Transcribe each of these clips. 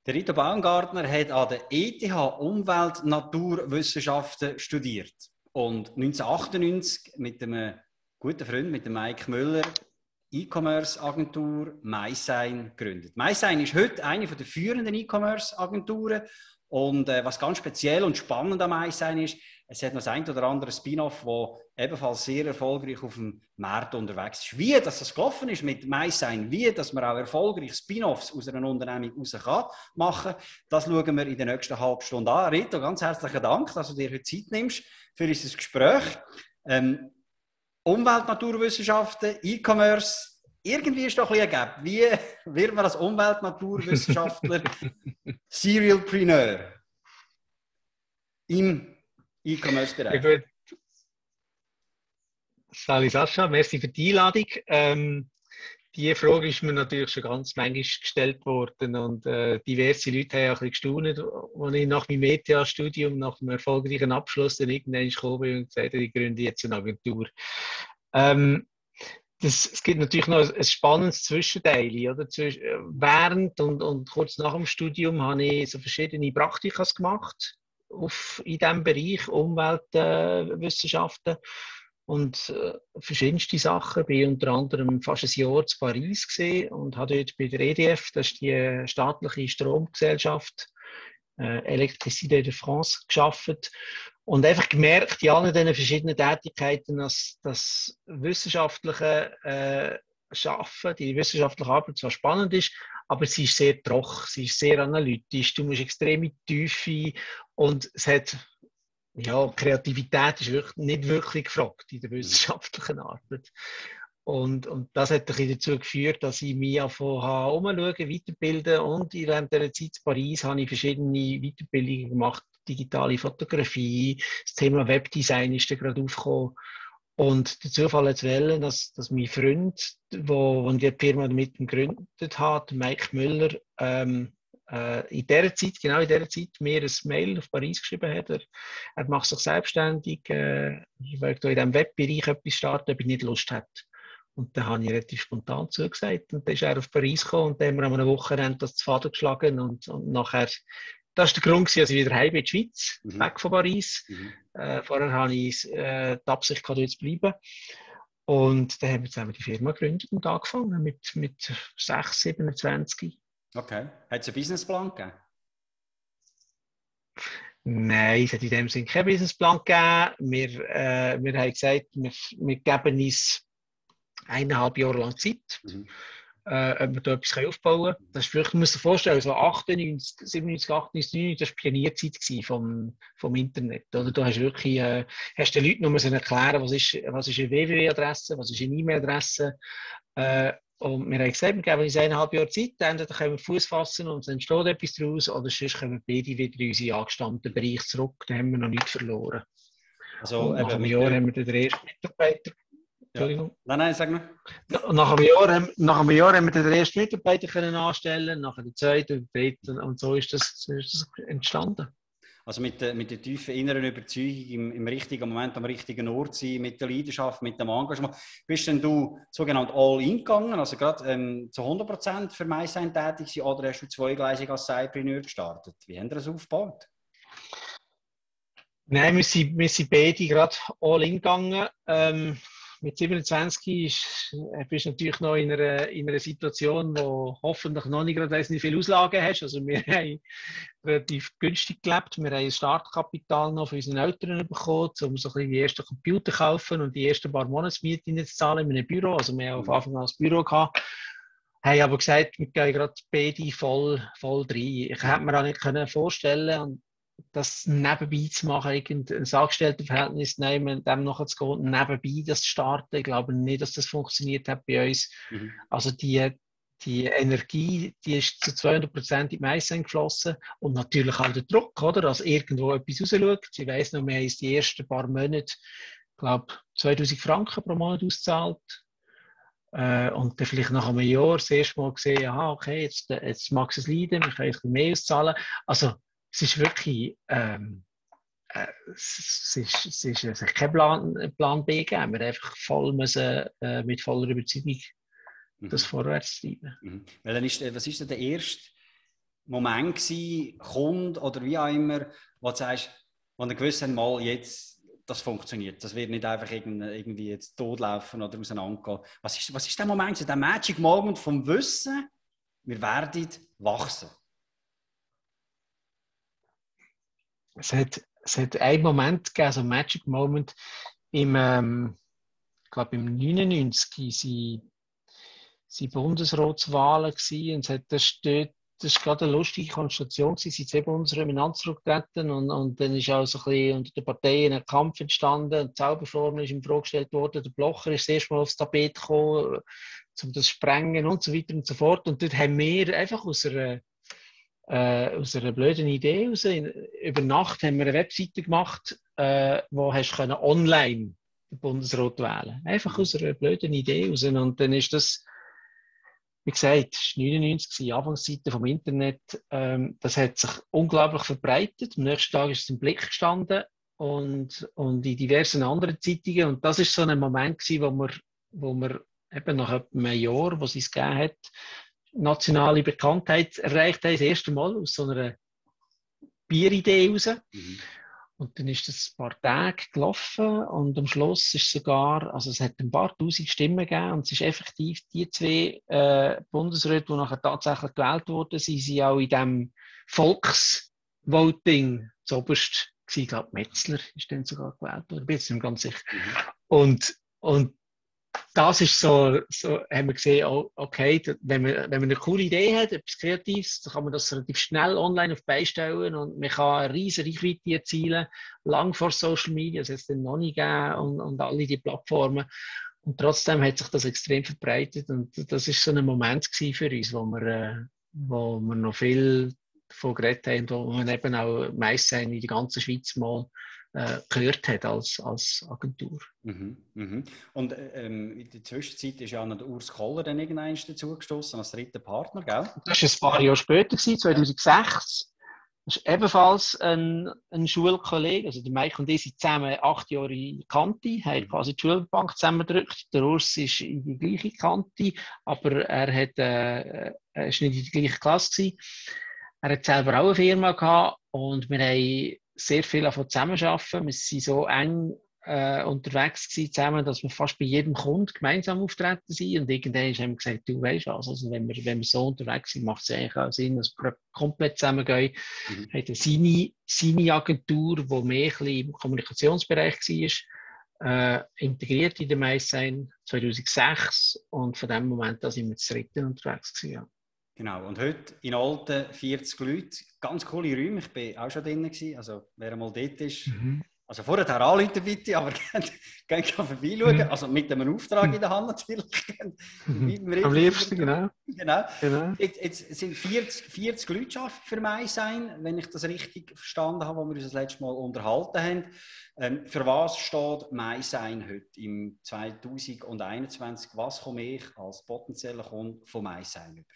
Der Rito Baumgartner hat an der ETH Umwelt-Naturwissenschaften studiert und 1998 mit einem guten Freund, mit dem Mike Müller, E-Commerce-Agentur MySign gegründet. MySign ist heute eine der führenden E-Commerce-Agenturen und was ganz speziell und spannend an MySign ist, es hat noch das ein oder andere Spin-off, das ebenfalls sehr erfolgreich auf dem Markt unterwegs ist. Wie das gelaufen ist mit MySign, wie dass man auch erfolgreich Spin-offs aus einer Unternehmung raus machen kann, das schauen wir in der nächsten halben Stunde an. Rito, ganz herzlichen Dank, dass du dir heute Zeit nimmst für unser Gespräch. Umwelt, Naturwissenschaften, E-Commerce, irgendwie ist doch ein bisschen gegeben. Wie wird man als Umwelt, Naturwissenschaftler Serialpreneur im E-Commerce-Bereich? Ja, gut. Sali Sascha, merci für die Einladung. Die Frage ist mir natürlich schon ganz manchmal gestellt worden und diverse Leute haben auch ein bisschen gestaunt, als ich nach meinem ETH-Studium, nach einem erfolgreichen Abschluss, dann irgendwann gekommen bin und gesagt habe, ich gründe jetzt eine Agentur. Es gibt natürlich noch ein spannendes Zwischenteil. Oder? Während und kurz nach dem Studium habe ich so verschiedene Praktika gemacht in diesem Bereich Umweltwissenschaften und verschiedenste Sachen. Ich war unter anderem fast ein Jahr in Paris gewesen und habe dort bei der EDF, das ist die staatliche Stromgesellschaft, Électricité de France, gearbeitet. Und einfach gemerkt, in allen diesen verschiedenen Tätigkeiten, dass das wissenschaftliche Schaffen, die wissenschaftliche Arbeit zwar spannend ist, aber sie ist sehr trocken, sie ist sehr analytisch, du musst extrem in die Tiefe und es hat, ja, Kreativität ist nicht wirklich gefragt in der wissenschaftlichen Arbeit. Und das hat dazu geführt, dass ich mich umschauen, weiterbilden und während dieser Zeit in Paris habe ich verschiedene Weiterbildungen gemacht, digitale Fotografie, das Thema Webdesign ist da gerade aufgekommen. Und der Zufall hat es wollen, dass mein Freund, der die Firma mit gegründet hat, Mike Müller, in dieser Zeit, genau in dieser Zeit, mir ein Mail auf Paris geschrieben hat. Er macht sich selbstständig, ich will in diesem Webbereich etwas starten, ob ich nicht Lust hätte. Und dann habe ich relativ spontan zugesagt. Und dann ist er auf Paris gekommen und dann haben wir an einem Wochenende das zu Faden geschlagen. Und nachher, das war der Grund, dass ich wieder heim bin in die Schweiz, weg von Paris. Vorher hatte ich die Absicht, dort zu bleiben. Und dann haben wir zusammen die Firma gegründet und angefangen mit 6, 27. Okay. Hat es einen Businessplan gegeben? Nein, es hat in dem Sinne keinen Businessplan gegeben. Wir haben gesagt, wir geben uns 1,5 Jahre lang Zeit, ob wir da etwas aufbauen können. Das ist vielleicht, man muss sich vorstellen, so 98, 97, 98, 99, das war die Pionierzeit vom Internet. Oder? Da hast du wirklich, hast den Leuten nur erklären, was ist eine www-Adresse, was ist eine E-Mail-Adresse. Und wir haben gesagt, wir geben uns 1,5 Jahre Zeit, entweder können wir Fuß fassen und es entsteht etwas daraus, oder sonst können wir beide wieder in unseren angestammten Bereich zurück, da haben wir noch nichts verloren. Also, nach einem Jahr haben wir den ersten Mitarbeiter. Entschuldigung. Ja. Nein, sag mal. Nach einem Jahr haben wir den ersten Mitarbeiter können anstellen, nachher den zweiten und den dritten und so ist das entstanden. Also mit der tiefen inneren Überzeugung, im richtigen Moment am richtigen Ort sein, mit der Leidenschaft, mit dem Engagement. Bist denn du sogenannt all-in gegangen, also gerade zu 100% für MySign tätig sein, oder hast du zweigleisig als Sidepreneur gestartet? Wie haben wir das aufgebaut? Nein, wir sind beide gerade all-in gegangen. Mit 27 bist du natürlich noch in einer Situation, wo hoffentlich noch nicht gerade nicht viele Auslagen hast. Also wir haben relativ günstig gelebt. Wir haben ein Startkapital noch von unseren Eltern bekommen, um so ein bisschen die ersten Computer zu kaufen und die ersten paar Monatsmieten zu zahlen in einem Büro. Also wir haben auf Anfang an das Büro gehabt. Haben aber gesagt, wir gehen gerade beide voll rein. Ich hätte mir auch nicht vorstellen, das nebenbei zu machen, ein Angestelltenverhältnis nehmen, dem nachzugehen, nebenbei das zu starten. Ich glaube nicht, dass das funktioniert hat bei uns. Also die Energie, die ist zu 200% in die MySign geflossen und natürlich auch der Druck, oder? Dass irgendwo etwas rausschaut. Ich weiss noch, wir haben uns die ersten paar Monate, ich glaube, 2000 Franken pro Monat ausgezahlt. Und dann vielleicht nach einem Jahr das erste Mal gesehen, aha, okay, jetzt mag es leiden, wir können ein bisschen mehr auszahlen. Also, es ist wirklich, es ist kein Plan B gegeben. Wir einfach mit voller Überzeugung das vorwärts treiben. Weil dann was ist denn der erste Moment gewesen, Kunde oder wie auch immer, wo du sagst, wo du gewusst hast, mal jetzt, das funktioniert. Das wird nicht einfach irgendwie jetzt totlaufen oder auseinandergehen. Was ist der Moment, der Magic Moment vom Wissen, wir werden wachsen? Es hat einen Moment gegeben, so einen Magic Moment, ich glaube im 99 waren Bundesratswahlen gewesen, und das war gerade eine lustige Konstellation gewesen. Es sind zwei Bundesräte miteinander zurückgetreten und dann ist auch so ein bisschen unter den Parteien ein Kampf entstanden. Die Zauberformel ist ihm vorgestellt worden. Der Blocher ist das erste Mal aufs Tapet gekommen, um das Sprengen und so weiter und so fort. Und dort haben wir einfach aus einer blöden Idee raus, über Nacht haben wir eine Webseite gemacht, wo hast du online den Bundesrat wählen. Einfach aus einer blöden Idee raus. Und dann ist das, wie gesagt, das war 99, Anfangsseite vom Internet. Das hat sich unglaublich verbreitet. Am nächsten Tag ist es im Blick gestanden und in diversen anderen Zeitungen. Und das ist so ein Moment gewesen, wo wir eben nach etwa einem Jahr, wo es es gegeben hat, nationale Bekanntheit erreicht haben, das erste Mal aus so einer Bieridee raus. Und dann ist das ein paar Tage gelaufen und am Schluss ist sogar, also es hat ein paar tausend Stimmen gegeben und es ist effektiv die zwei Bundesräte, die nachher tatsächlich gewählt wurden, sie auch in diesem Volksvoting zuoberst gewesen. Ich glaube, Metzler ist dann sogar gewählt worden, bin jetzt nicht ganz sicher. Und das ist so haben wir gesehen, okay, wenn man eine coole Idee hat, etwas Kreatives, dann kann man das relativ schnell online auf beistellen und man kann eine riesige Reichweite erzielen, lang vor Social Media, das hat es dann noch nicht gegeben und alle die Plattformen. Und trotzdem hat sich das extrem verbreitet und das ist so ein Moment gewesen für uns, wo wir noch viel davon geredet haben, wo man eben auch meist in der ganzen Schweiz mal gehört hat als Agentur. Und in der Zwischenzeit ist ja noch der Urs Koller dann irgendwann dazugestoßen als dritter Partner, gell? Das war ein paar Jahre später, 2006. Das ist ebenfalls ein Schulkollege. Also der Mike und ich sind zusammen 8 Jahre Kante, haben quasi die Schulbank zusammengedrückt. Der Urs ist in die gleiche Kante, aber er ist nicht in die gleiche Klasse gewesen. Er hat selber auch eine Firma gehabt und wir haben sehr viel davon zusammenarbeiten. Wir sind so eng unterwegs gewesen zusammen, dass wir fast bei jedem Kunden gemeinsam auftreten sind. Und irgendwann haben wir gesagt, du weißt was, also wenn wir so unterwegs sind, macht es eigentlich auch Sinn, dass wir komplett zusammengehen. Hat seine Agentur, die mehr ein bisschen im Kommunikationsbereich war, integriert in der MySign 2006 und von dem Moment an sind wir zu dritten unterwegs gewesen. Ja. Genau, und heute in Olten 40 Leute, ganz coole Räume, ich war auch schon drin, also wer mal dort ist, also vorher anrufen bitte, aber gerne vorbeischauen, also mit einem Auftrag in der Hand natürlich. Am liebsten, genau. Jetzt sind 40 Leute für MySign, wenn ich das richtig verstanden habe, wo wir uns das letzte Mal unterhalten haben. Für was steht MySign heute im 2021? Was komme ich als potenzieller Kunde von MySign über?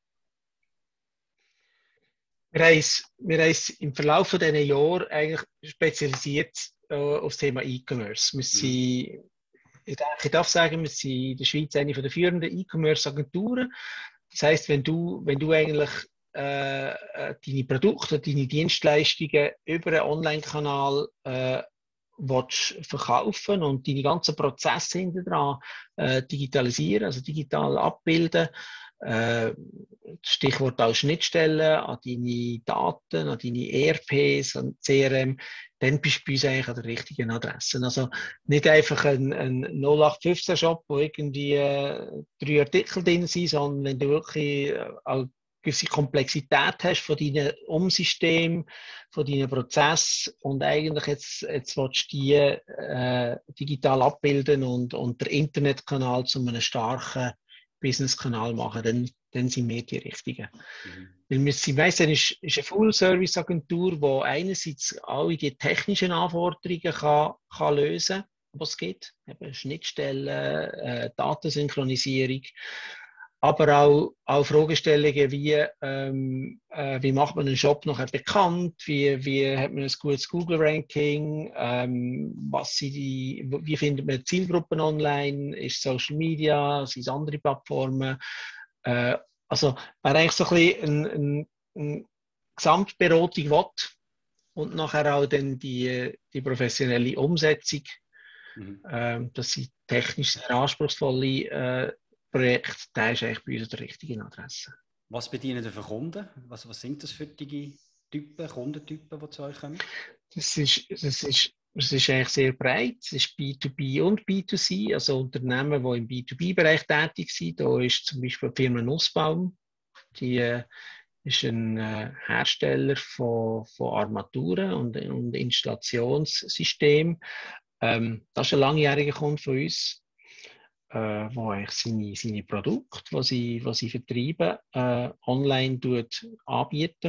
Wir haben uns im Verlauf dieser Jahre eigentlich spezialisiert auf das Thema E-Commerce. Ich darf sagen, wir sind in der Schweiz eine der führenden E-Commerce-Agenturen. Das heisst, wenn du eigentlich deine Produkte, deine Dienstleistungen über einen Online-Kanal verkaufen und deine ganzen Prozesse hinten dran digitalisieren, also digital abbilden, Stichwort auch Schnittstellen an deine Daten, an deine ERPs, an CRM, dann bist du bei uns eigentlich an der richtigen Adresse. Also nicht einfach ein 0815-Shop, wo irgendwie 3 Artikel drin sind, sondern wenn du wirklich eine gewisse Komplexität hast von deinen Umsystemen, von deinen Prozessen und eigentlich jetzt willst du die digital abbilden und der Internetkanal zu einem starken Business-Kanal machen, dann sind wir die Richtigen. Weil wir sind meistens eine Full-Service-Agentur, die einerseits alle die technischen Anforderungen kann lösen kann, was es gibt. Eben Schnittstellen, Datensynchronisierung, aber auch Fragestellungen wie macht man einen Shop nachher bekannt, wie hat man ein gutes Google-Ranking, wie findet man Zielgruppen online, ist Social Media, sind es andere Plattformen. Also wäre eigentlich so ein bisschen eine Gesamtberatung will und nachher auch dann die professionelle Umsetzung, das sind technisch sehr anspruchsvolle Projekte, der ist eigentlich bei uns an der richtigen Adresse. Was bedienen ihr für Kunden? Was sind das für die Kundentypen, die zu euch kommen? Das ist eigentlich sehr breit. Es ist B2B und B2C, also Unternehmen, die im B2B-Bereich tätig sind. Da ist zum Beispiel die Firma Nussbaum. Die ist ein Hersteller von Armaturen und Installationssystemen. Das ist ein langjähriger Kunde von uns, wo eigentlich seine Produkte, die sie vertreiben, online anbieten.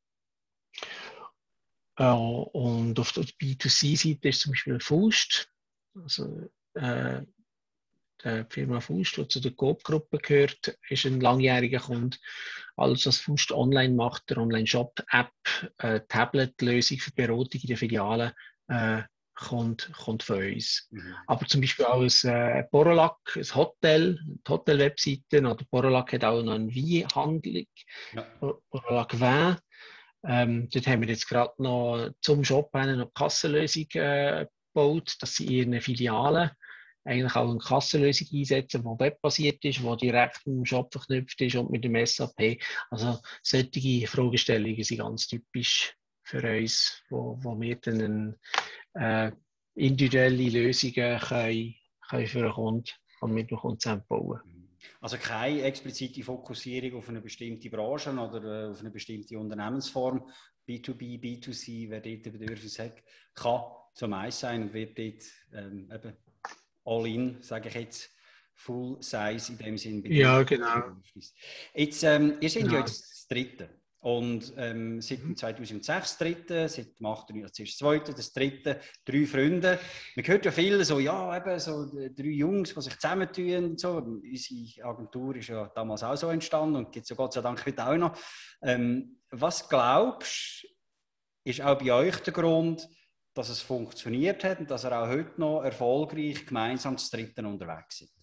Und auf der B2C-Seite ist zum Beispiel Faust, also die Firma Faust, die zu der Coop-Gruppe gehört, ist ein langjähriger Kunde. Alles, was Faust online macht, der Online-Shop-App, Tablet-Lösung für Beratung in den Filialen, kommt von uns. Aber zum Beispiel auch ein Borolac, ein Hotel, die Hotel-Webseite, oder Borolac hat auch noch eine Weinhandlung, Borolac Wein. Dort haben wir jetzt gerade noch zum Shop eine Kassenlösung gebaut, dass sie in ihren Filialen eigentlich auch eine Kassenlösung einsetzen, die webbasiert ist, die direkt mit dem Shop verknüpft ist und mit dem SAP. Also solche Fragestellungen sind ganz typisch für uns, wo wir dann individuelle Lösungen können für einen Kunden und mit dem Kunden zusammenbauen. Also keine explizite Fokussierung auf eine bestimmte Branche oder auf eine bestimmte Unternehmensform. B2B, B2C, wer dort ein Bedürfnis hat, kann zum eins sein und wird dort eben all-in, sage ich jetzt, full size in dem Sinn. Ja, genau. Jetzt, ihr seid ja jetzt das Dritte. Und seit 2006 das Dritte, seit dem 8. Jahr das Zweite, das Dritte, 3 Freunde. Man hört ja viel so, ja, eben so 3 Jungs, die sich zusammentun und so. Unsere Agentur ist ja damals auch so entstanden und gibt es ja Gott sei Dank heute auch noch. Was glaubst du, ist auch bei euch der Grund, dass es funktioniert hat und dass ihr auch heute noch erfolgreich gemeinsam das Dritte unterwegs seid?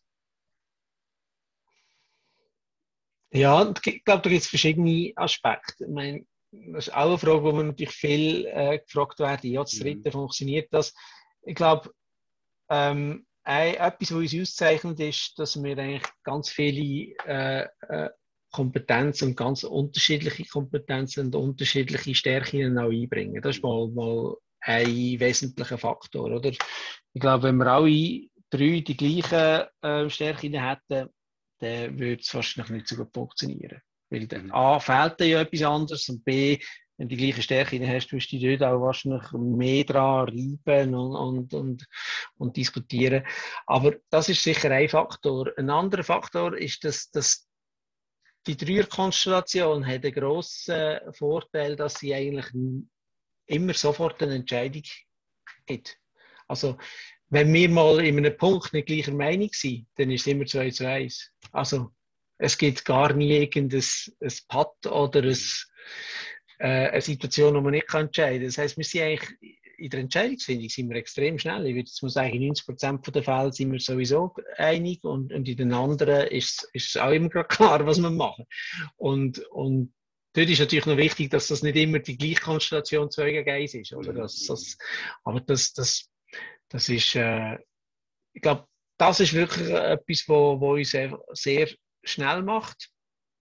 Ja, ich glaube, da gibt es verschiedene Aspekte. Ich meine, das ist auch eine Frage, wo man natürlich viel gefragt werden. Ja, das Dritte, funktioniert das? Ich glaube, etwas, was uns auszeichnet, ist, dass wir eigentlich ganz viele Kompetenzen und ganz unterschiedliche Kompetenzen und unterschiedliche Stärken auch einbringen. Das ist mal ein wesentlicher Faktor, oder? Ich glaube, wenn wir alle 3 die gleichen Stärken hätten, dann würde es wahrscheinlich nicht so gut funktionieren. Weil A, fehlt dir ja etwas anderes und B, wenn du die gleiche Stärke hast, wirst du dort auch wahrscheinlich mehr dran reiben und diskutieren. Aber das ist sicher ein Faktor. Ein anderer Faktor ist, dass die Dreierkonstellation hat einen grossen Vorteil, dass sie eigentlich immer sofort eine Entscheidung gibt. Also, wenn wir mal in einem Punkt nicht gleicher Meinung sind, dann ist es immer 2:1. Also, es gibt gar nie irgendein Patt oder eine Situation, die man nicht entscheiden kann. Das heisst, wir sind eigentlich in der Entscheidungsfindung sind wir extrem schnell. Ich würde jetzt mal sagen, in 90% der Fälle sind wir sowieso einig und in den anderen ist es auch immer klar, was wir machen. Und dort ist natürlich noch wichtig, dass das nicht immer die gleiche Konstellation 2 gegen 1 ist. Oder? Aber das ist, ich glaube, das ist wirklich etwas, wo uns sehr schnell macht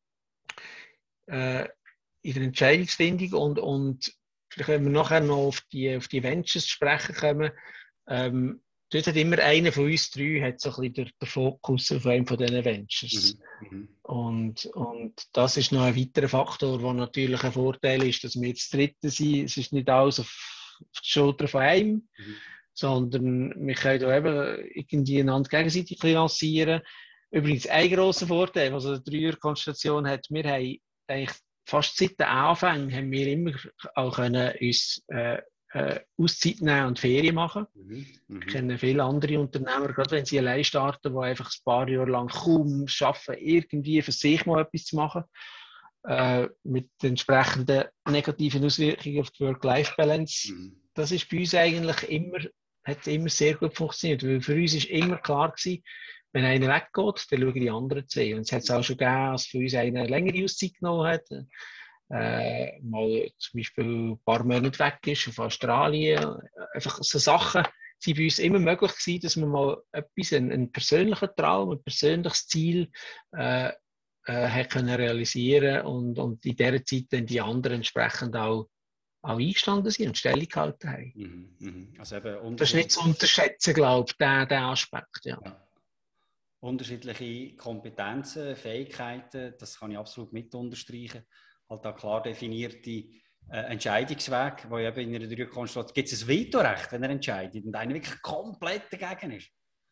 in der Entscheidungsfindung und vielleicht, wenn wir nachher noch auf die Ventures zu sprechen kommen, dort hat immer einer von uns 3 hat so ein bisschen den Fokus auf einem von diesen Ventures. Und das ist noch ein weiterer Faktor, der natürlich ein Vorteil ist, dass wir jetzt Dritte sind. Es ist nicht alles auf die Schulter von einem, sondern wir können da eben irgendwie einander gegenseitig lancieren. Übrigens, ein grosser Vorteil, was eine Dreierkonstellation hat, wir haben eigentlich fast seit den Anfängen haben wir immer auch können uns Auszeit nehmen und Ferien machen. Ich kenne viele andere Unternehmer, gerade wenn sie allein starten, die einfach ein paar Jahre lang kaum schaffen, irgendwie für sich mal etwas zu machen, mit entsprechenden negativen Auswirkungen auf die Work-Life-Balance. Das ist bei uns eigentlich hat immer sehr gut funktioniert, weil für uns ist immer klar gewesen, wenn einer weggeht, dann schauen die anderen 2. Und es hat es auch schon gegeben, dass für uns einer längere Auszeit genommen hat. mal zum Beispiel ein paar Monate weg ist auf Australien. Einfach so Sachen sind bei uns immer möglich gewesen, dass man mal etwas, einen persönlichen Traum, ein persönliches Ziel hat können realisieren und in dieser Zeit dann die anderen entsprechend auch eingestanden sind und Stellung gehalten haben. Also eben das ist nicht zu unterschätzen, glaube ich, der Aspekt. Ja. Ja. Unterschiedliche Kompetenzen, Fähigkeiten, das kann ich absolut mit unterstreichen. Halt auch klar definierte Entscheidungsweg, wo eben in einer Dreierkonstellation gibt es ein Vetorecht, wenn er entscheidet und einer wirklich komplett dagegen ist.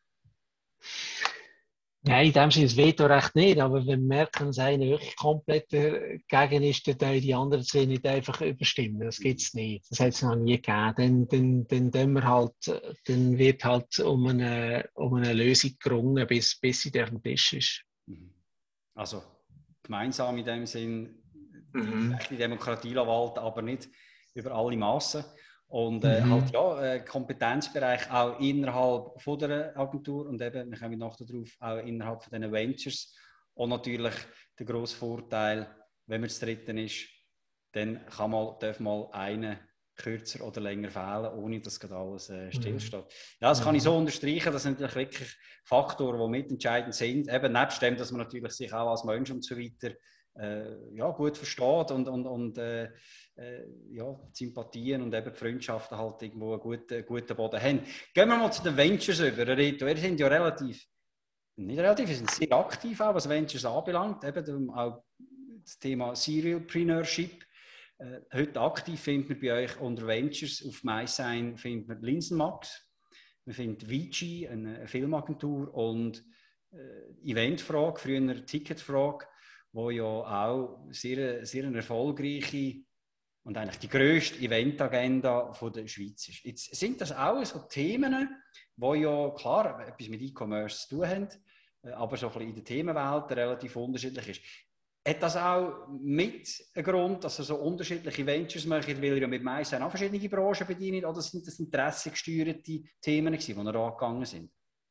Nein, in dem Sinne das Vetorecht nicht, aber wenn wir merken, dass einer wirklich komplett dagegen ist, dann die anderen zwei nicht einfach überstimmen. Das gibt es nicht. Das hat es noch nie gegeben. Dann wird halt um eine Lösung gerungen, bis sie auf dem Tisch ist. Also gemeinsam in dem Sinn die Demokratie walten, aber nicht über alle Massen. Und halt ja, Kompetenzbereich auch innerhalb von der Agentur und eben, wir kommen noch darauf, auch innerhalb von diesen Ventures. Und natürlich der grosse Vorteil, wenn man das Dritte ist, dann darf mal einer kürzer oder länger fehlen, ohne dass gerade alles stillsteht. Ja, das kann ich so unterstreichen, das sind natürlich wirklich Faktoren, die mitentscheidend sind. Eben nebst dem, dass man natürlich sich auch als Mensch und so weiter ja, gut versteht und ja, Sympathien und eben Freundschaften halt irgendwo einen guten Boden haben. Gehen wir mal zu den Ventures über, Reto. Ihr sind ja wir sind sehr aktiv auch, was Ventures anbelangt. Eben auch das Thema Serialpreneurship. Heute aktiv findet man bei euch unter Ventures auf MySign findet man Linsenmax. Man findet Vici, eine Filmagentur und Eventfrage, früher Ticketfrage, wo ja auch sehr eine erfolgreiche und eigentlich die grösste Eventagenda der Schweiz ist. Jetzt sind das auch so Themen, die ja klar etwas mit E-Commerce zu tun haben, aber so ein bisschen in der Themenwelt relativ unterschiedlich ist. Hat das auch mit einem Grund, dass ihr so unterschiedliche Ventures macht, weil ihr ja mit MySign auch verschiedene Branchen bedient, oder sind das interessengesteuerte Themen gewesen, die ihr angegangen sind?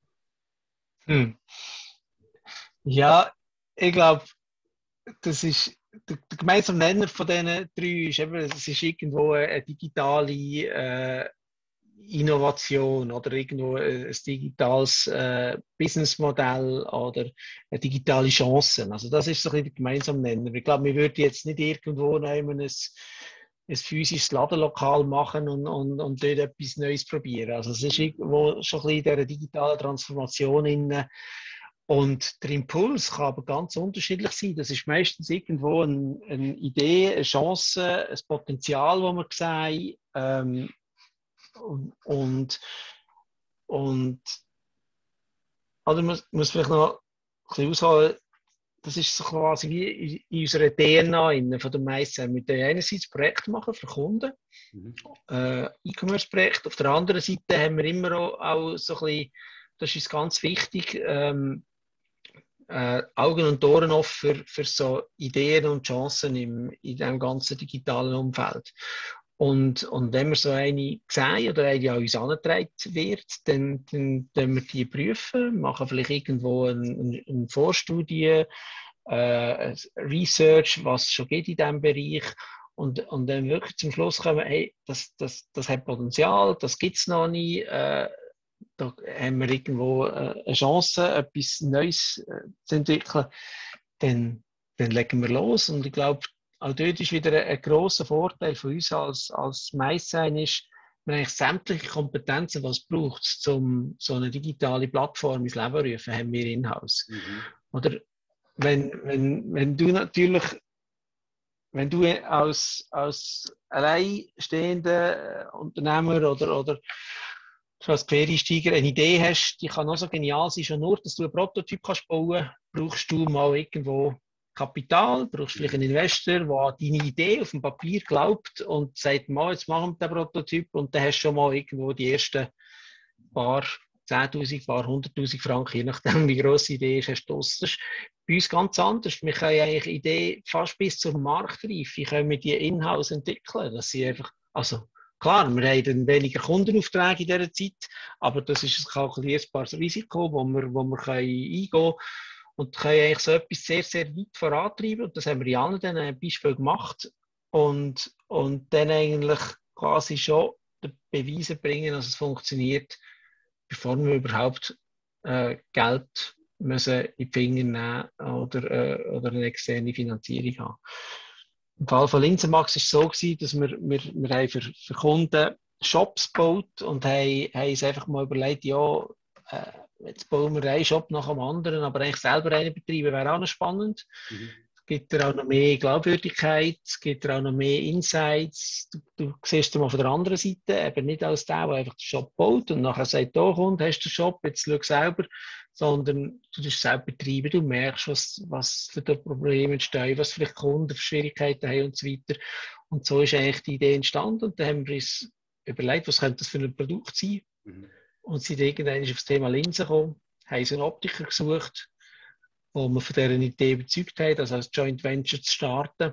Ja, ich glaube, das ist der gemeinsame Nenner von diesen drei ist eben, es ist irgendwo eine digitale Innovation oder irgendwo ein digitales Businessmodell oder eine digitale Chance. Also das ist so ein bisschen der gemeinsame Nenner. Ich glaube, wir würden jetzt nicht irgendwo nehmen, ein physisches Ladenlokal machen und dort etwas Neues probieren. Also es ist irgendwo schon ein bisschen in dieser digitalen Transformation inne. Und der Impuls kann aber ganz unterschiedlich sein. Das ist meistens irgendwo eine Idee, eine Chance, ein Potenzial, das man sieht. Also man muss vielleicht noch ein bisschen ausholen. Das ist so quasi wie in unserer DNA von der MySign. Wir können einerseits Projekte machen für Kunden, E-Commerce-Projekte. Auf der anderen Seite haben wir immer auch so ein bisschen, das ist ganz wichtig, Augen und Ohren offen für so Ideen und Chancen in diesem ganzen digitalen Umfeld. Und wenn wir so eine sehen oder eine an uns herangetragen wird, dann wir die prüfen, machen vielleicht irgendwo eine Vorstudie, Research, was es schon geht in diesem Bereich. Und dann wirklich zum Schluss kommen, hey, das hat Potenzial, das gibt es noch nicht. Da haben wir irgendwo eine Chance, etwas Neues zu entwickeln, dann legen wir los. Und ich glaube, auch dort ist wieder ein grosser Vorteil von uns als MySign ist, wir haben eigentlich sämtliche Kompetenzen, was es braucht, um so eine digitale Plattform ins Leben zu rufen, haben wir in-house. Oder wenn du natürlich, wenn du als alleinstehender Unternehmer oder als Quereinsteiger eine Idee hast, die kann auch so genial sein, schon nur, dass du einen Prototyp kannst bauen, brauchst du mal irgendwo Kapital, brauchst vielleicht einen Investor, der an deine Idee auf dem Papier glaubt und sagt, mal, jetzt machen wir den Prototyp und dann hast du schon mal irgendwo die ersten paar 10.000, paar 100.000 Franken, je nachdem wie gross die Idee ist, hast du das. Das ist bei uns ganz anders. Wir können eigentlich Ideen fast bis zur Marktreife, können wir die in-house entwickeln, dass sie einfach, also klar, wir haben weniger Kundenaufträge in dieser Zeit, aber das ist ein kalkulierbares Risiko, wo wir eingehen können. und können eigentlich so etwas sehr, sehr weit vorantreiben. Und das haben wir in allen diesen Beispielen gemacht und dann eigentlich quasi schon den Beweise bringen, dass es funktioniert, bevor wir überhaupt Geld müssen in die Finger nehmen oder eine externe Finanzierung haben. Im Fall von Linsenmax war es so gewesen, dass wir haben für Kunden Shops gebaut und haben uns einfach mal überlegt, ja, jetzt bauen wir einen Shop nach dem anderen, aber eigentlich selber einen betreiben wäre auch noch spannend. Es gibt dir auch noch mehr Glaubwürdigkeit, es gibt dir auch noch mehr Insights. Du siehst es mal von der anderen Seite, eben nicht als der einfach den Shop baut und nachher sagt, da kommt, hast du den Shop, jetzt schau selber, sondern du tust selber betreiben, du merkst, was für Probleme entstehen, was vielleicht Kunden für Schwierigkeiten haben und so weiter. Und so ist eigentlich die Idee entstanden und dann haben wir uns überlegt, was könnte das für ein Produkt sein. Und sind irgendwann auf das Thema Linsen gekommen, haben einen Optiker gesucht, wo wir von dieser Idee überzeugt haben, das als Joint Venture zu starten.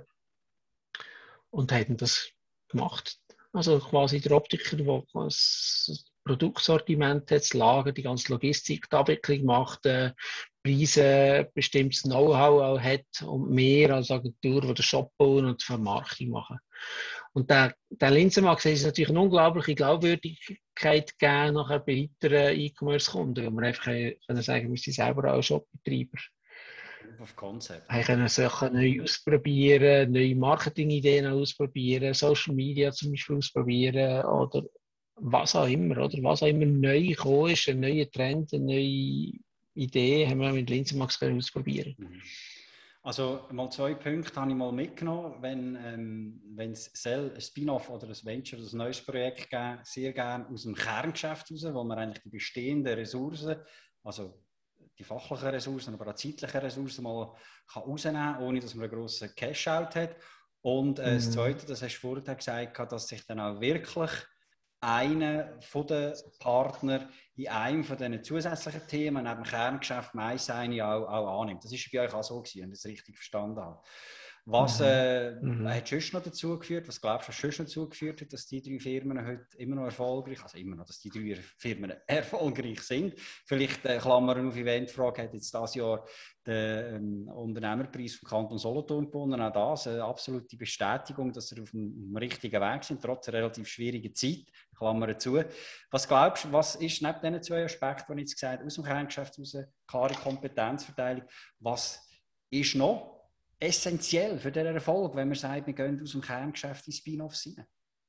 Und haben das gemacht. Also quasi der Optiker, der das Produktsortiment hat, das Lager, die ganze Logistik, die Abwicklung macht, Preise, bestimmtes Know-how auch hat und mehr als Agentur, die den Shop bauen und die Vermarktung machen. Und der Linsenmax ist natürlich eine unglaubliche Glaubwürdigkeit gegeben nachher bei weiteren E-Commerce-Kunden, wo wir einfach können sagen, wir sind selber auch Shopbetreiber. Auf Konzept. Wir können Sachen neu ausprobieren, neue Marketingideen ausprobieren, Social Media zum Beispiel ausprobieren oder was auch immer, oder? Was auch immer neu gekommen ist, ein neuer Trend, eine neue Idee, haben wir mit Linsenmax ausprobieren. Also mal 2 Punkte habe ich mal mitgenommen. Wenn es ein Spin-off oder ein Venture oder ein neues Projekt geben, sehr gerne aus dem Kerngeschäft raus, wo man eigentlich die bestehenden Ressourcen, also die fachlichen Ressourcen, aber auch zeitlichen Ressourcen mal rausnehmen kann, ohne dass man einen grossen Cash-Out hat. Und das Zweite, das hast du vorhin gesagt, dass sich dann auch wirklich einer von den Partnern in einem von diesen zusätzlichen Themen neben dem Kerngeschäft MySigny auch annimmt. Das war bei euch auch so gewesen, wenn ich das richtig verstanden habe. Was hat sonst noch dazu geführt? Was glaubst du, was sonst noch dazu geführt hat, dass die 3 Firmen heute immer noch erfolgreich, also immer noch, dass die 3 Firmen erfolgreich sind? Vielleicht Klammern auf Eventfrage hat jetzt dieses Jahr den Unternehmerpreis vom Kanton Solothurn gewonnen. Auch das eine absolute Bestätigung, dass sie auf dem richtigen Weg sind, trotz einer relativ schwierigen Zeit. Klammern zu. Was glaubst du, was ist neben diesen 2 Aspekten, die ich jetzt gesagt habe, aus dem Kerngeschäft heraus, klare Kompetenzverteilung, was ist noch essentiell für den Erfolg, wenn man sagt, wir gehen aus dem Kerngeschäft in Spin-offs rein?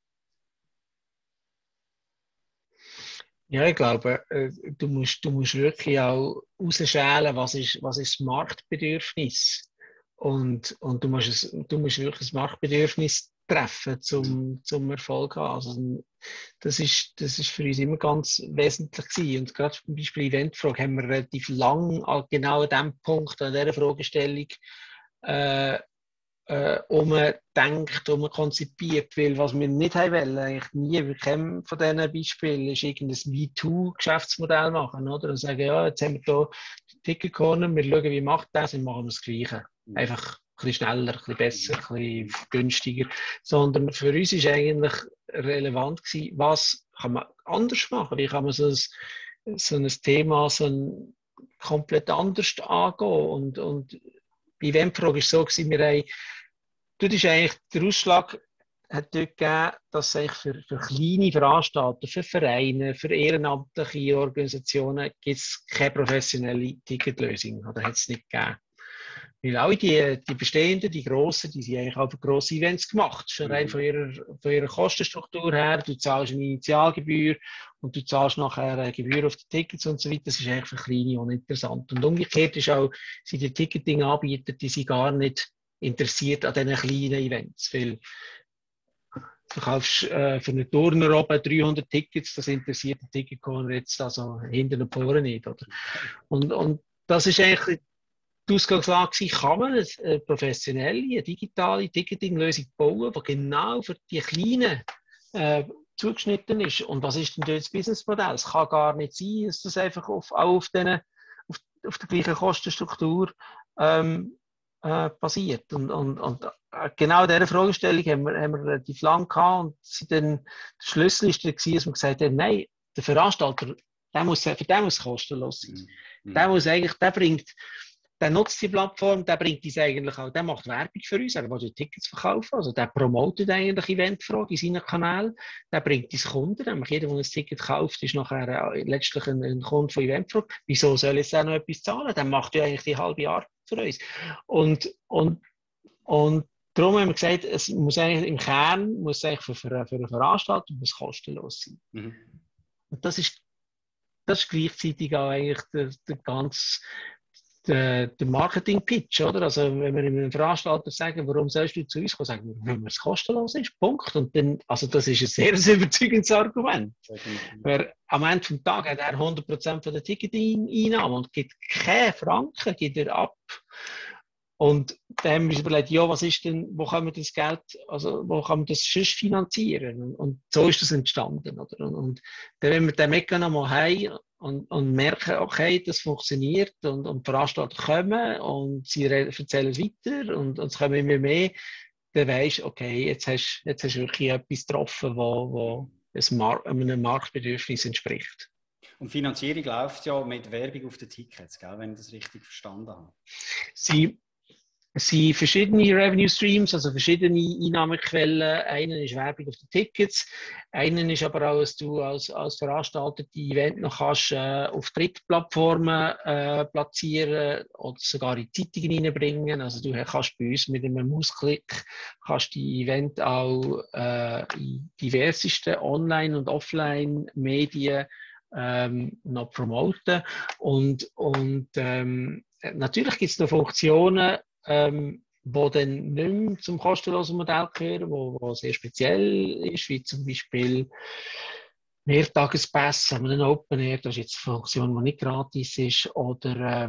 Ja, ich glaube, du musst wirklich auch rausschälen, was ist das Marktbedürfnis. Und du musst wirklich das Marktbedürfnis treffen, zum Erfolg haben. Also, das ist für uns immer ganz wesentlich gewesen. Und gerade zum Beispiel Eventfrage haben wir relativ lang genau an diesem Punkt, an dieser Fragestellung umdenkt, konzipiert, weil was wir nicht haben wollen, eigentlich nie bei keinem von diesen Beispielen, ist irgendein Me-Too-Geschäftsmodell machen, oder? Und sagen, ja, jetzt haben wir hier die Ticket-Corner, wir schauen, wie macht das, und machen wir das Gleiche. Einfach ein bisschen schneller, ein bisschen besser, ein bisschen günstiger. Sondern für uns ist eigentlich relevant gewesen, was kann man anders machen? Wie kann man so ein Thema komplett anders angehen? Und bei Eventfrage war es so, der Ausschlag hat dort gegeben, dass es für kleine Veranstalter, für Vereine, für ehrenamtliche Organisationen gibt es keine professionelle Ticketlösung. Oder hat es nicht gegeben. Weil auch die bestehenden, die grossen, die sind eigentlich auch für grosse Events gemacht. Schon rein von ihrer Kostenstruktur her. Du zahlst eine Initialgebühr und du zahlst nachher eine Gebühr auf die Tickets und so weiter. Das ist eigentlich für kleine uninteressant. Und umgekehrt ist auch, sind die Ticketing-Anbieter, die sind gar nicht interessiert an diesen kleinen Events. Weil du verkaufst für einen Turner oben 300 Tickets, das interessiert den Ticketcorner jetzt also hinten und vorne nicht. Oder? Und das ist eigentlich die Ausgangslage, kann man eine professionelle, eine digitale Ticketing-Lösung bauen, die genau für die Kleinen zugeschnitten ist. Und was ist denn das Businessmodell? Es kann gar nicht sein, dass das einfach auf der gleichen Kostenstruktur basiert. Und genau an dieser Fragestellung haben wir relativ lang gehabt und der Schlüssel ist dann gewesen, dass wir gesagt haben, nein, der Veranstalter, für den muss kostenlos sein. Der der nutzt die Plattform, der bringt uns eigentlich auch, der macht Werbung für uns, er will Tickets verkaufen, also der promotet eigentlich Eventfrog in seinen Kanälen, der bringt uns Kunden, nämlich jeder, der ein Ticket kauft, ist nachher letztlich ein Kunde von Eventfrog. Wieso soll jetzt auch noch etwas zahlen? Der macht ja eigentlich die halbe Arbeit für uns. Und darum haben wir gesagt, es muss eigentlich im Kern, muss eigentlich für eine Veranstaltung muss kostenlos sein. Mhm. Und das ist gleichzeitig auch eigentlich der Marketing-Pitch, oder? Also, wenn wir einem Veranstalter sagen, warum sollst du zu uns kommen, sagen wir, weil es kostenlos ist, Punkt. Und dann, also, das ist ein sehr überzeugendes Argument. Weil am Ende des Tages hat er 100% von der Ticketeinnahmen und gibt keine Franken, gibt er ab. Und dann haben wir uns überlegt, ja, was ist denn, wo kann man das Geld, also wo kann man das sonst finanzieren? Und so ist das entstanden, oder? Und dann, wenn wir den Mechanismus haben und merken, okay, das funktioniert und die Veranstalter kommen und sie erzählen es weiter und es kommen immer mehr, dann weisst du, okay, jetzt hast du wirklich etwas getroffen, wo einem Marktbedürfnis entspricht. Und Finanzierung läuft ja mit Werbung auf den Tickets, gell, wenn ich das richtig verstanden habe. Es sind verschiedene Revenue Streams, also verschiedene Einnahmequellen. Einer ist Werbung auf den Tickets, einer ist aber auch, dass du als Veranstalter die Event noch kannst, auf Drittplattformen platzieren oder sogar in Zeitungen reinbringen. Also du kannst bei uns mit einem Mausklick kannst die Event auch in diversesten Online- und Offline-Medien noch promoten. Und natürlich gibt es noch Funktionen, die dann nicht mehr zum kostenlosen Modell gehören, wo sehr speziell ist, wie zum Beispiel Mehrtagespässe an einem Open Air, das ist jetzt eine Funktion, die nicht gratis ist, oder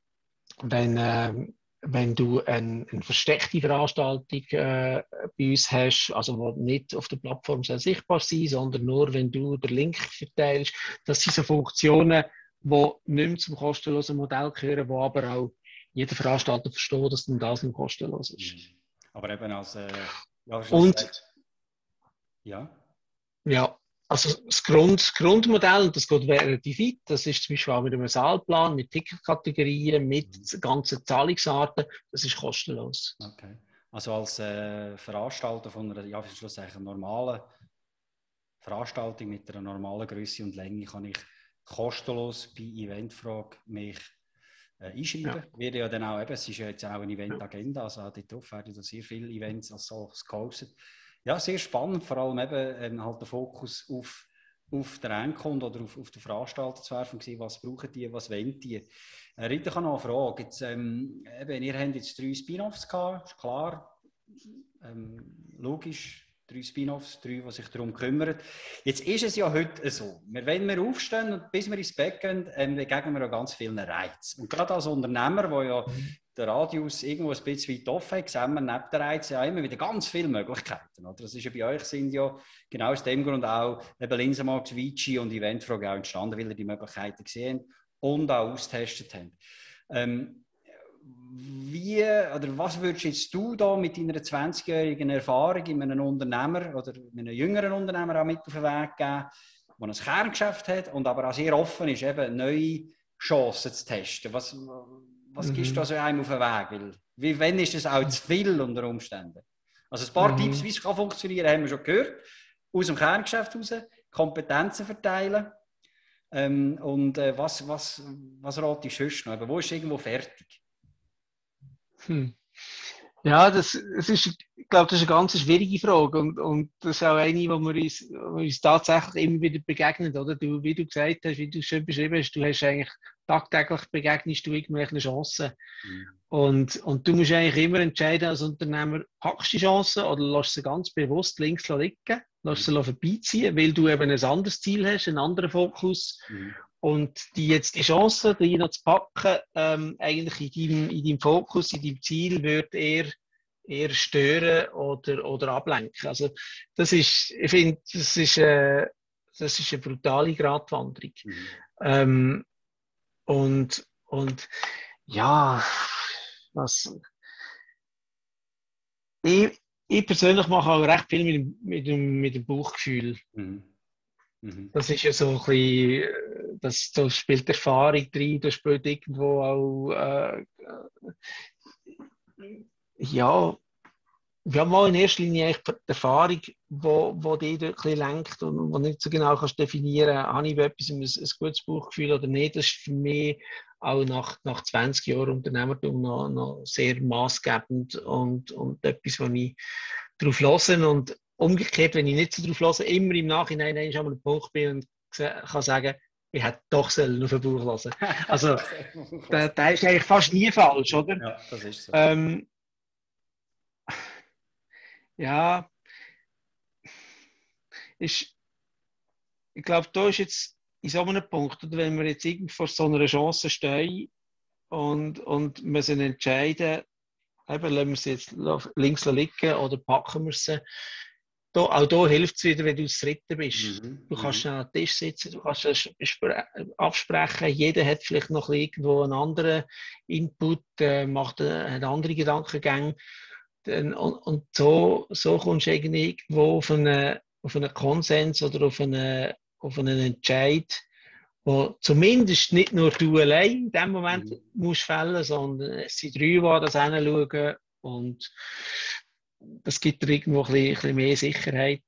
wenn du eine versteckte Veranstaltung bei uns hast, also die nicht auf der Plattform sichtbar sein, sondern nur, wenn du den Link verteilst. Das sind so Funktionen, die nicht mehr zum kostenlosen Modell gehören, wo aber auch jeder Veranstalter versteht, dass denn das nicht kostenlos ist. Aber eben als und ja. Ja, also das Grundmodell, und das geht relativ weit, das ist zum Beispiel auch mit einem Saalplan, mit Ticketkategorien, mit ganzen Zahlungsarten, das ist kostenlos. Okay. Also als Veranstalter von einer schlussendlich normalen Veranstaltung mit einer normalen Größe und Länge kann ich kostenlos bei Eventfrog mich einschreiben. Ja. Wird ja dann auch eben, es ist ja jetzt auch eine Eventagenda, also auch dort werden da sehr viele Events als solches gehostet. Ja, sehr spannend, vor allem eben halt der Fokus auf den Endkunden oder auf den Veranstalter zu werfen, was brauchen die, was wollen die. Rita, ich habe noch eine Frage. Jetzt, eben, ihr habt jetzt 3 Spin-Offs gehabt, ist klar, logisch, 3 Spin-Offs, 3, die sich darum kümmern. Jetzt ist es ja heute so, wenn wir aufstehen und bis wir ins Bett gehen, begegnen wir ja ganz vielen Reizen. Und gerade als Unternehmer, wo ja der Radius irgendwo ein bisschen weit offen hat, sehen wir neben den Reizen ja immer wieder ganz viele Möglichkeiten. Oder? Das ist ja bei euch sind ja genau aus dem Grund auch eben Linsenmarkt, Vici und Eventfrog auch entstanden, weil ihr die Möglichkeiten gesehen und auch austestet habt. Was würdest jetzt du da mit deiner 20-jährigen Erfahrung in einem Unternehmer oder in einem jüngeren Unternehmer auch mit auf den Weg geben, der ein Kerngeschäft hat und aber auch sehr offen ist, eben neue Chancen zu testen? Was gibst du da so einem auf den Weg? Weil, wenn ist das auch zu viel unter Umständen? Also ein paar Tipps, wie es kann funktionieren, haben wir schon gehört. Aus dem Kerngeschäft raus, Kompetenzen verteilen. Was rate ich sonst noch? Aber wo ist irgendwo fertig? Ja, ich glaube, das ist eine ganz schwierige Frage und das ist auch eine, wo wir uns tatsächlich immer wieder begegnen, oder? Du, wie du gesagt hast, wie du schön beschrieben hast, du hast eigentlich tagtäglich begegnest du irgendwelche Chancen. Und du musst eigentlich immer entscheiden als Unternehmer, packst du die Chancen oder lässt sie ganz bewusst links liegen, lässt sie vorbeiziehen, weil du eben ein anderes Ziel hast, einen anderen Fokus. Und die Chance, die noch zu packen, eigentlich in deinem Fokus, in deinem Ziel, wird eher stören oder ablenken. Also, ich finde, das ist eine brutale Gratwanderung. Und ja, ich persönlich mache auch recht viel mit dem Bauchgefühl. Das ist ja so ein bisschen, da spielt Erfahrung rein, da spielt irgendwo auch, ja, wir haben mal in erster Linie eigentlich die Erfahrung, wo die dort ein bisschen lenkt und wo nicht so genau kannst definieren, habe ich bei etwas ein gutes Bauchgefühl oder nicht. Das ist für mich auch nach 20 Jahren Unternehmertum noch sehr maßgebend und etwas, wo ich darauf höre. Und umgekehrt, wenn ich nicht so darauf höre, immer im Nachhinein einmal an einem Punkt bin und kann sagen, ich hätte doch auf den Bauch hören. Also, der ist eigentlich fast nie falsch, oder? Ja, das ist so. Ja, ich glaube, da ist jetzt in so einem Punkt, oder wenn wir jetzt irgendwie vor so einer Chance stehen und müssen entscheiden, eben, lassen wir sie jetzt links liegen oder packen wir sie. Auch da hilft es wieder, wenn du das Dritte bist. Du kannst schnell am Tisch sitzen, du kannst es absprechen. Jeder hat vielleicht noch irgendwo einen anderen Input, hat andere Gedankengänge. Und so kommst du irgendwo auf einen Konsens oder auf einen Entscheid, wo zumindest nicht nur du allein in dem Moment musst fällen, sondern es sind 3, die das hinschauen und das gibt dir irgendwo ein bisschen mehr Sicherheit.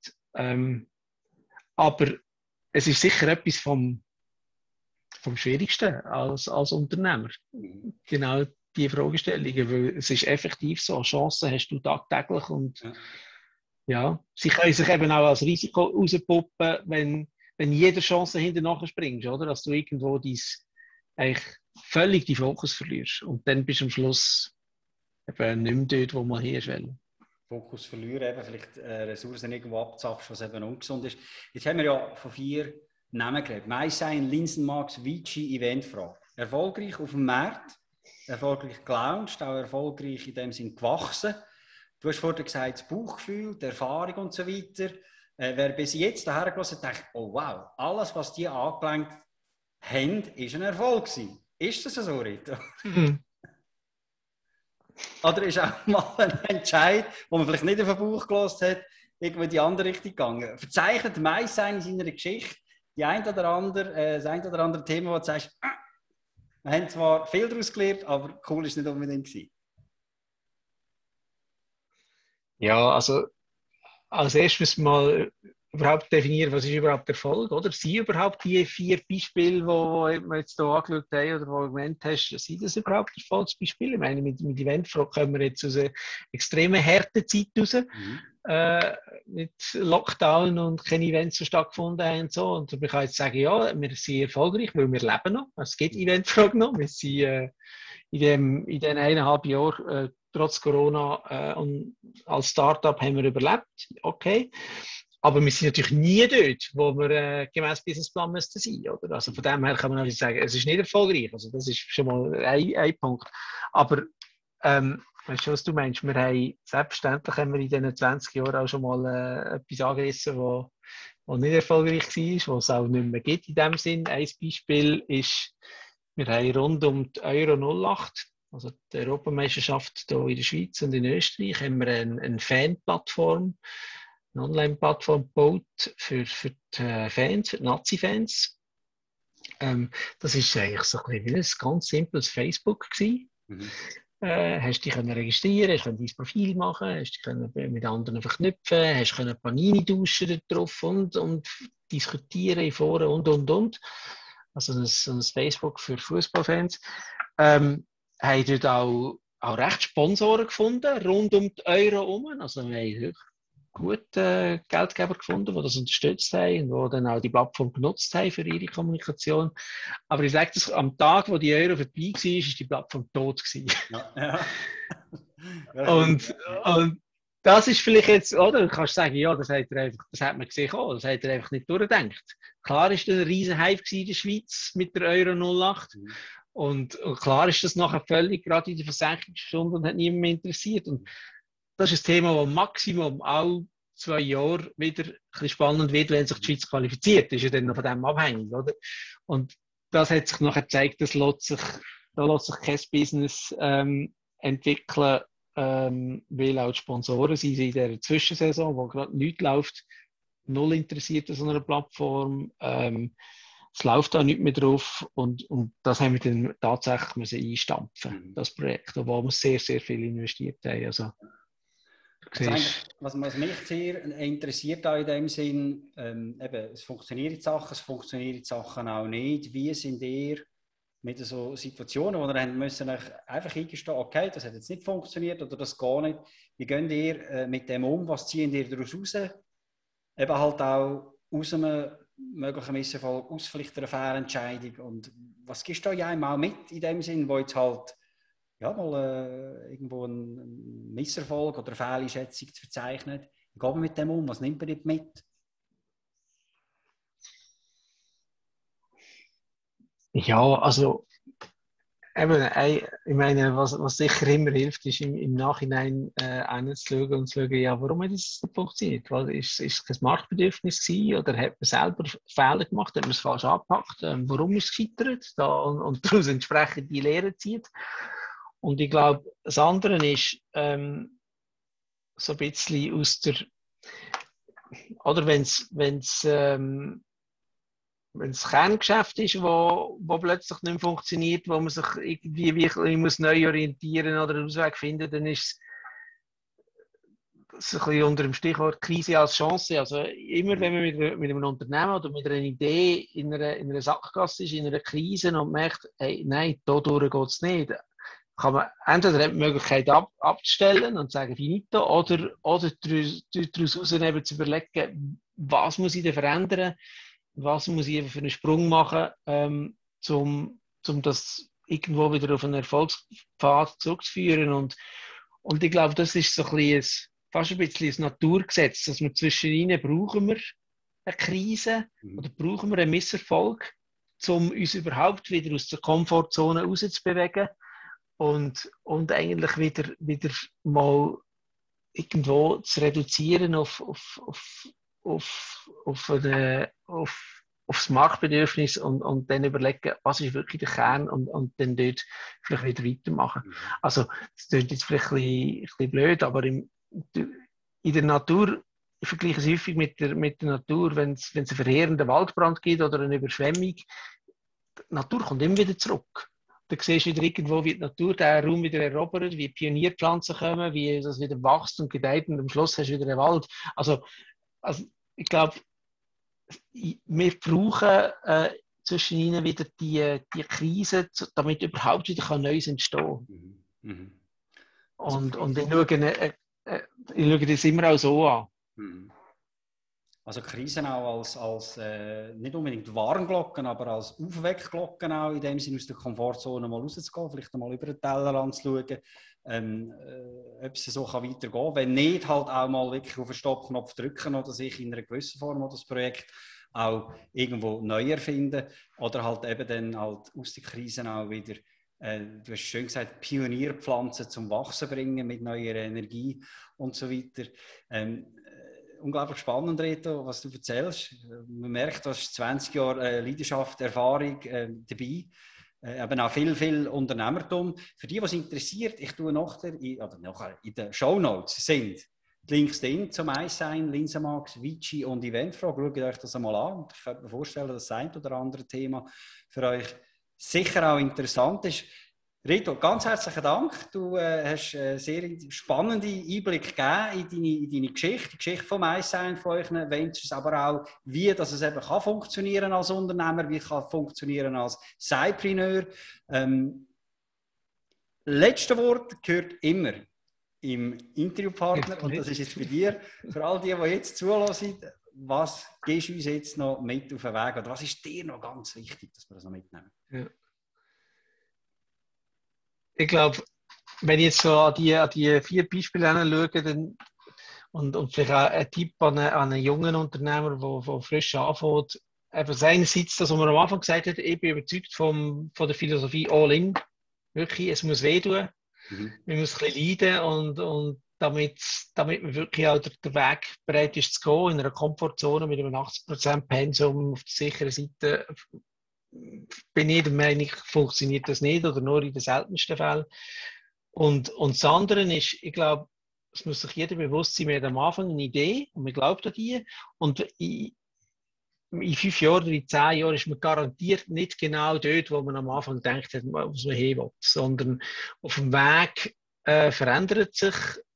Aber es ist sicher etwas vom Schwierigsten als Unternehmer. Genau die Fragestellungen, weil es ist effektiv so, Chancen hast du tagtäglich und ja, sie können sich eben auch als Risiko rauspuppen, wenn jede Chance hinterher springst, oder? Dass du irgendwo eigentlich völlig die Fokus verlierst und dann bist du am Schluss eben nicht mehr dort, wo man hin will. Fokus verlieren, eben vielleicht Ressourcen irgendwo abzapfen, was eben ungesund ist. Jetzt haben wir ja von 4 Namen geredet. MySign, Linsenmax, Vici, Eventfrage. Erfolgreich auf dem Markt, erfolgreich gelauncht, auch erfolgreich in dem Sinn gewachsen. Du hast vorhin gesagt, das Bauchgefühl, die Erfahrung und so weiter. Wer bis jetzt daher gelassen hat, denkt, oh wow, alles, was die angelenkt haben, ist ein Erfolg gewesen. Ist das so, Rito? Oder ist auch mal ein Entscheid, wo man vielleicht nicht auf den Bauch gelassen hat, irgendwo in die andere Richtung gegangen? Verzeichnet MySign in seiner Geschichte das ein oder andere Thema, wo du sagst, wir haben zwar viel daraus gelernt, aber cool ist es nicht unbedingt gewesen. Ja, also als erstes mal überhaupt definieren, was ist überhaupt Erfolg, oder? Sind überhaupt die 4 Beispiele, die wir jetzt hier angeschaut haben oder die du genannt hast, sind das überhaupt Erfolgsbeispiele? Ich meine, mit Eventfrage kommen wir jetzt aus einer extremen Härtezeit raus, mit Lockdown und keine Events so stattgefunden haben und so. Und ich kann jetzt sagen, ja, wir sind erfolgreich, weil wir leben noch. Es gibt Eventfrage noch. Wir sind in diesen 1,5 Jahren trotz Corona und als Startup haben wir überlebt, okay. Aber wir sind natürlich nie dort, wo wir gemäß Businessplan müssten sein, oder? Also von dem her kann man natürlich sagen, es ist nicht erfolgreich. Also das ist schon mal ein Punkt. Aber weißt du, was du meinst? Selbstverständlich haben wir in diesen 20 Jahren auch schon mal etwas angerissen, was nicht erfolgreich war, was es auch nicht mehr gibt in dem Sinn. Ein Beispiel ist, wir haben rund um die Euro 08, also die Europameisterschaft hier in der Schweiz und in Österreich, haben wir eine Fanplattform, eine Online-Plattform gebaut für die Fans, für die Nazi-Fans. Das war eigentlich so ein bisschen wie ein ganz simples Facebook gewesen. Hast dich registrieren, hast dein Profil machen, hast dich mit anderen verknüpfen, hast Panini duschen drauf und diskutieren in Foren und. Also ein Facebook für Fußballfans. Haben dort auch recht Sponsoren gefunden, rund um die Euro herum. Also wir haben gute Geldgeber gefunden, die das unterstützt haben und die dann auch die Plattform genutzt haben für ihre Kommunikation. Aber ich sage das, am Tag, wo die Euro vorbei war, ist die Plattform tot gewesen. Ja. und das ist vielleicht jetzt, oder? Du kannst sagen, ja, das hat man gesehen, das hat er einfach nicht durchgedacht. Klar ist das ein riesen Hype in der Schweiz mit der Euro 08. Und klar ist das nachher völlig gerade in der Versenkungsstunde und hat niemand mehr interessiert. Und das ist ein Thema, das Maximum auch 2 Jahre wieder ein bisschen spannend wird, wenn sich die Schweiz qualifiziert. Das ist ja dann noch von dem abhängig, oder? Und das hat sich nachher gezeigt, da lässt sich kein Business entwickeln, weil auch die Sponsoren sind in dieser Zwischensaison, wo gerade nichts läuft, null interessiert an so einer Plattform. Es läuft da nicht mehr drauf und das haben wir dann tatsächlich müssen einstampfen, das Projekt, wo wir sehr, sehr viel investiert haben. Also was mich sehr interessiert auch in dem Sinn, eben, es funktionieren Sachen, es funktionieren Sachen auch nicht. Wie sind ihr mit so Situationen, wo ihr müssen einfach eingestehen, okay, das hat jetzt nicht funktioniert oder das geht nicht. Wie geht ihr mit dem um? Was zieht ihr daraus raus? Eben halt auch aus einem möglichen Misserfolg, aus vielleicht einer Fehlentscheidung. Und was gibst du einem auch mit in dem Sinn, wo jetzt halt ja, mal irgendwo ein Misserfolg oder eine Fehleinschätzung zu verzeichnen? Wie geht man mit dem um? Was nimmt man dort mit? Ja, also eben, ich meine, was sicher immer hilft, ist im Nachhinein hinzuschauen und zu schauen, ja, warum hat das nicht funktioniert? Ist es ein Marktbedürfnis gewesen oder hat man selber Fehler gemacht, hat man es falsch angepackt? Warum ist es gescheitert? Und daraus entsprechend die Lehre zieht. Und ich glaube, das andere ist so ein bisschen aus der, oder wenn es Kerngeschäft ist, wo plötzlich nicht mehr funktioniert, wo man sich irgendwie wirklich muss neu orientieren oder einen Ausweg finden, dann ist es ein bisschen unter dem Stichwort Krise als Chance. Also immer, wenn man mit einem Unternehmen oder mit einer Idee in einer Sackgasse ist, in einer Krise und merkt, hey, nein, da durch geht es nicht, kann man entweder die Möglichkeit abzustellen und sagen, finito, oder daraus eben zu überlegen, was muss ich denn verändern, was muss ich für einen Sprung machen, um das irgendwo wieder auf einen Erfolgspfad zurückzuführen. Und ich glaube, das ist so fast ein bisschen ein Naturgesetz, dass wir zwischen ihnen brauchen wir eine Krise oder brauchen wir einen Misserfolg, um uns überhaupt wieder aus der Komfortzone rauszubewegen und eigentlich wieder mal irgendwo zu reduzieren aufs Marktbedürfnis und dann überlegen, was ist wirklich der Kern und dann dort vielleicht wieder weitermachen. Also, das klingt jetzt vielleicht ein bisschen blöd, aber in der Natur, ich vergleiche es häufig mit der Natur, wenn es einen verheerenden Waldbrand gibt oder eine Überschwemmung, die Natur kommt immer wieder zurück. Da siehst du wieder irgendwo, wie die Natur den Raum wieder erobert, wie Pionierpflanzen kommen, wie das wieder wächst und gedeiht und am Schluss hast du wieder einen Wald. Also ich glaube, wir brauchen zwischen ihnen wieder die Krise, damit überhaupt wieder Neues entstehen kann. Und ich schaue das immer auch so an. Also Krisen auch als nicht unbedingt Warnglocken, aber als Aufweckglocken auch, in dem Sinne aus der Komfortzone mal rauszugehen, vielleicht einmal über den Tellerrand zu schauen, ob es so weitergehen kann. Wenn nicht, halt auch mal wirklich auf den Stoppknopf drücken oder sich in einer gewissen Form das Projekt auch irgendwo neu erfinden oder halt eben dann halt aus den Krisen auch wieder, du hast schön gesagt, Pionierpflanzen zum Wachsen bringen mit neuer Energie und so weiter. Unglaublich spannend, Reto, was du erzählst. Man merkt, du hast 20 Jahre Leidenschaft, Erfahrung dabei. Eben auch viel Unternehmertum. Für die, was interessiert, ich tue nachher in den Shownotes sind die Links drin zum iSign, Linsenmax, Vici und Eventfrage. Schaut euch das einmal an. Ich könnte mir vorstellen, dass das ein oder andere Thema für euch sicher auch interessant ist. Reto, ganz herzlichen Dank. Du hast sehr spannende Einblicke gegeben in deine Geschichte, die Geschichte vom iSign, von euren Ventures, aber auch, wie das es eben kann funktionieren als Unternehmer, wie kann funktionieren als Sidepreneur. Letzte Wort gehört immer im Interviewpartner, und das ist jetzt bei dir. Für all die jetzt zuhören, was gehst du uns jetzt noch mit auf den Weg? Oder was ist dir noch ganz wichtig, dass wir das noch mitnehmen? Ja. Ich glaube, wenn ich jetzt so an die 4 Beispiele anschaue, dann, und vielleicht auch ein Tipp an einen jungen Unternehmer, der frisch anfängt, eben einerseits das, was man am Anfang gesagt hat, ich bin überzeugt von der Philosophie All-In. Wirklich, es muss wehtun. Man muss ein bisschen leiden und damit man wirklich auch den Weg bereit ist zu gehen, in einer Komfortzone mit einem 80% Pensum auf der sicheren Seite, bin ich der Meinung, funktioniert das nicht oder nur in den seltensten Fällen. Und das andere ist, ich glaube, es muss sich jeder bewusst sein, wir haben am Anfang eine Idee und wir glauben an die. Und in 5 Jahren oder in 10 Jahren ist man garantiert nicht genau dort, wo man am Anfang gedacht hat, was man hin will. Sondern auf dem Weg verändert sich,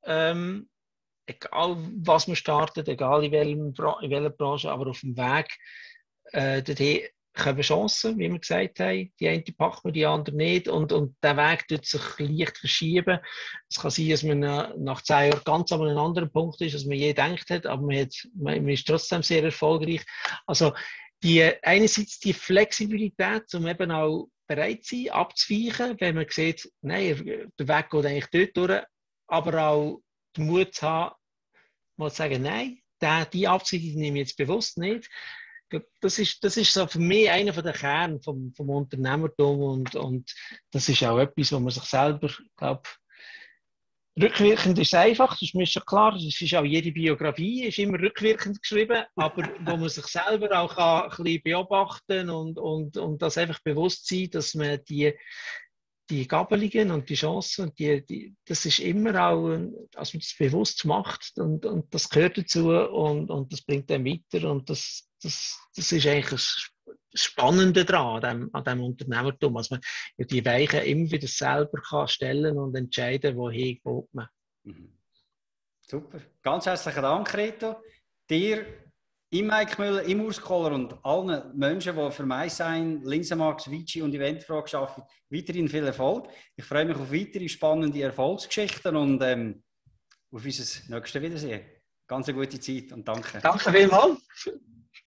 egal was man startet, egal in welcher Branche, aber auf dem Weg dorthin kommen Chancen, wie wir gesagt haben. Die eine packt man, die andere nicht. Und der Weg tut sich leicht verschieben. Es kann sein, dass man nach 10 Jahren ganz an einem anderen Punkt ist, als man je gedacht hat, aber man ist trotzdem sehr erfolgreich. Also einerseits die Flexibilität, um eben auch bereit zu sein, abzuweichen, wenn man sieht, nein, der Weg geht eigentlich dort durch, aber auch den Mut zu haben, mal zu sagen, nein, die Absicht nehme ich jetzt bewusst nicht. Das ist so für mich einer der Kerne vom Unternehmertum und das ist auch etwas, wo man sich selber, glaube rückwirkend ist es einfach, das ist mir schon klar, das ist auch jede Biografie, ist immer rückwirkend geschrieben, aber wo man sich selber auch ein bisschen beobachten und das einfach bewusst sein, dass man die Gabelungen und die Chancen, das ist immer auch, dass man das bewusst macht und das gehört dazu und das bringt einem weiter und das ist eigentlich das Spannende daran, an diesem Unternehmertum, dass man die Weichen immer wieder selber kann stellen und entscheiden, wohin geht man. Super. Ganz herzlichen Dank, Reto. Dir, im Mike Müller, im Urs Kohler und allen Menschen, die für MySign, Linsenmax, Vici und Eventfrage arbeiten, weiterhin viel Erfolg. Ich freue mich auf weitere spannende Erfolgsgeschichten und auf unser nächstes Wiedersehen. Ganz eine gute Zeit und danke. Danke vielmals.